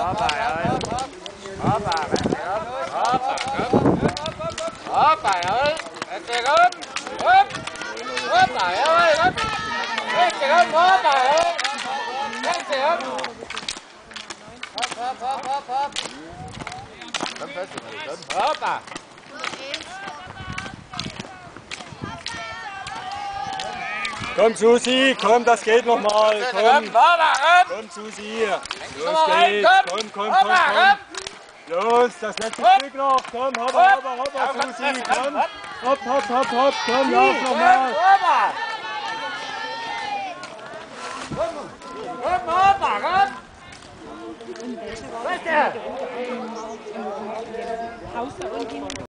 bà ơi. Đó bà mẹ ơi. Đó bà ơi. Đó bà ơi. Kìa con. Đó bà ơi. Kìa con. Đó bà ơi. Kìa con. Hop. Hop à. Komm Susi, komm, das geht noch mal. Komm Susi, los geht's. Komm. Los, das letzte Stück noch. Komm, hoppa Susi, komm. Hopp, komm, lauf noch mal. Komm.